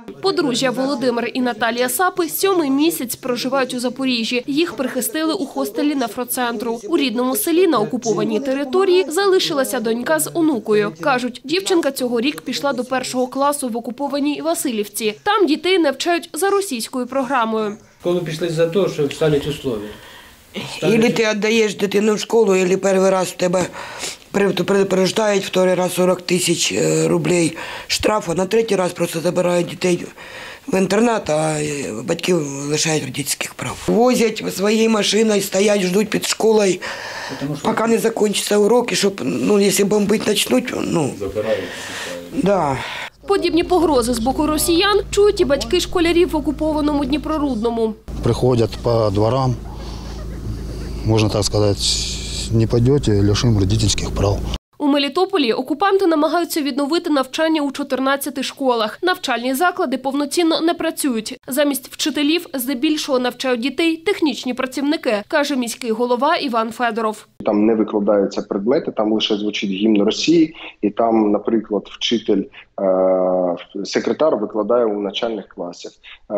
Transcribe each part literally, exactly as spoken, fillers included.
Подружжя Володимир і Наталія Сапи сьомий місяць проживають у Запоріжжі. Їх прихистили у хостелі Нефроцентру. У рідному селі на окупованій території залишилася донька з онукою. Кажуть, дівчинка цього рік пішла до першого класу в окупованій Василівці. Там дітей навчають за російською програмою. Школу пішли за те, щоб ставити условия. Або ти віддаєш дитину в школу, або перший раз в тебе предупреждають, другий раз сорок тисяч рублей штраф, а на третій раз просто забирають дітей в інтернат, а батьків лишають родительських прав. Возять своєю машиною, стоять, ждуть під школою, поки не закінчиться урок, і щоб, ну, якщо бомбити почнуть, ну, забирають. Да. Подібні погрози з боку росіян чують і батьки школярів в окупованому Дніпрорудному. Приходять по дворам, можна так сказати, не підете, лишимо родительських прав. У Мелітополі окупанти намагаються відновити навчання у чотирнадцяти школах. Навчальні заклади повноцінно не працюють. Замість вчителів здебільшого навчають дітей технічні працівники, каже міський голова Іван Федоров. Там не викладаються предмети, там лише звучить гімн Росії, і там, наприклад, вчитель, секретар викладає у начальних класах,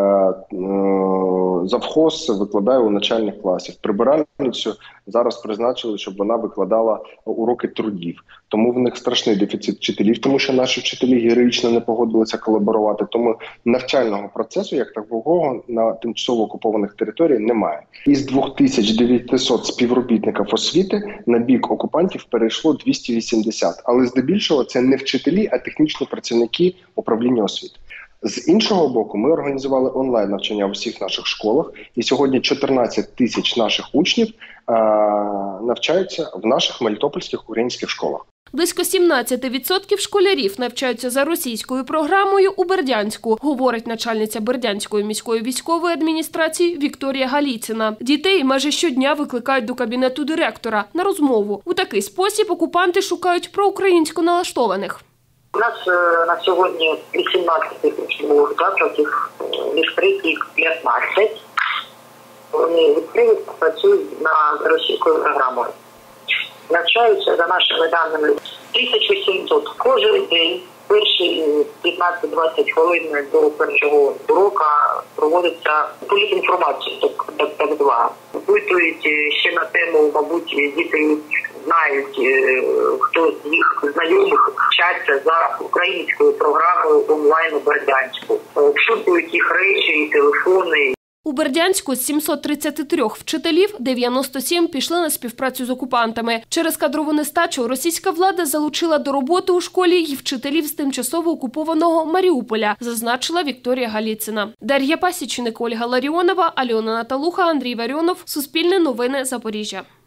завхоз викладає у начальних класах. Прибиральницю зараз призначили, щоб вона викладала уроки трудів. Тому в них страшний дефіцит вчителів, тому що наші вчителі героїчно не погодилися колаборувати. Тому навчального процесу, як такого, на тимчасово окупованих територіях немає. Із двох тисяч дев'ятисот співробітників освіти на бік окупантів перейшло двісті вісімдесят. Але здебільшого це не вчителі, а технічні працівники управління освіти. З іншого боку, ми організували онлайн-навчання в усіх наших школах, і сьогодні чотирнадцять тисяч наших учнів а, навчаються в наших мелітопольських українських школах. Близько сімнадцять відсотків школярів навчаються за російською програмою у Бердянську, говорить начальниця Бердянської міської військової адміністрації Вікторія Галіціна. Дітей майже щодня викликають до кабінету директора на розмову. У такий спосіб окупанти шукають проукраїнсько налаштованих. У нас на сьогодні вісімнадцять учнівних закладів, відкритих п'ятнадцять. Вони відкриті, працюють на російською програмою. Навчаються, за нашими даними, тисяча сімсот. Кожен день, перші п'ятнадцять-двадцять хвилин до першого уроку проводиться політінформація, так, так звана. Опитують ще на тему, мабуть, діти знають, хто з їх знайомих вчаться за українською програмою онлайн у Бердянську. Обшукують їх речі і телефони. У Бердянську з сімсот тридцяти трьох вчителів дев'яносто сім пішли на співпрацю з окупантами. Через кадрову нестачу російська влада залучила до роботи у школі й вчителів з тимчасово окупованого Маріуполя, зазначила Вікторія Галіціна. Дар'я Пасічник, Ольга Ларіонова, Альона Наталуха, Андрій Варіонов. Суспільне новини, Запоріжжя.